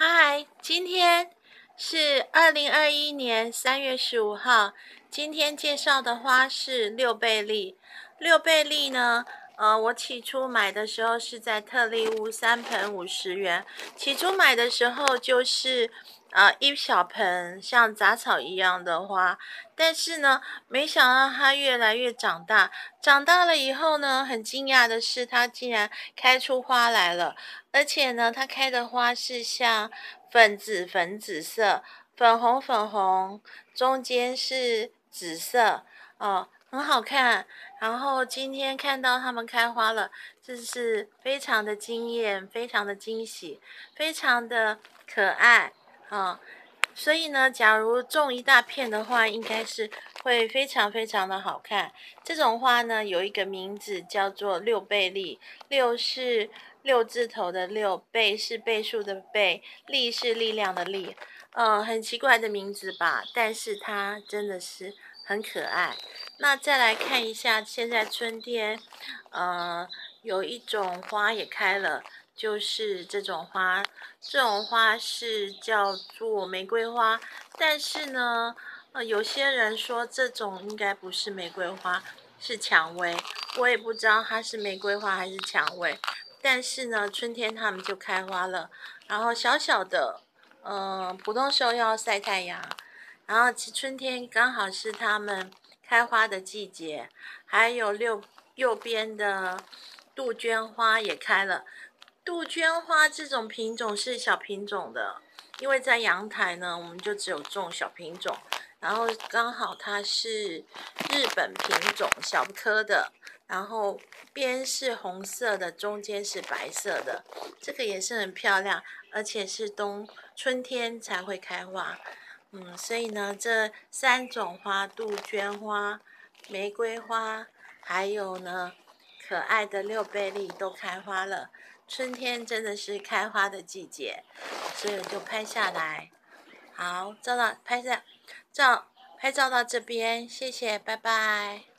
嗨，今天是2021年3月15号。今天介绍的花是六倍丽。六倍丽呢，我起初买的时候是在特力屋3盆50元。起初买的时候就是一小盆像杂草一样的花，但是呢，没想到它越来越长大。长大了以后呢，很惊讶的是，它竟然开出花来了。而且呢，它开的花是像粉紫色、粉红，中间是紫色，很好看。然后今天看到它们开花了，这是非常的惊艳，非常的惊喜，非常的可爱所以呢，假如种一大片的话，应该是会非常的好看。这种花呢，有一个名字叫做六倍丽，六是六字头的六，倍是倍数的倍，丽是力量的力。很奇怪的名字吧，但是它真的是很可爱。那再来看一下，现在春天，有一种花也开了，就是这种花。这种花是叫做玫瑰花，但是呢，有些人说这种应该不是玫瑰花，是蔷薇。我也不知道它是玫瑰花还是蔷薇，但是呢，春天它们就开花了，然后小小的，普通时候要晒太阳，然后春天刚好是它们开花的季节。还有右边的杜鹃花也开了。杜鹃花这种品种是小品种的，因为在阳台呢，我们就只有种小品种，然后刚好它是日本品种小颗的，然后边是红色的，中间是白色的，这个也是很漂亮，而且是春天才会开花。所以呢，这3种花，杜鹃花、玫瑰花，还有呢，可爱的六倍丽都开花了。春天真的是开花的季节，所以我就拍下来。好，拍照到这边，谢谢，拜拜。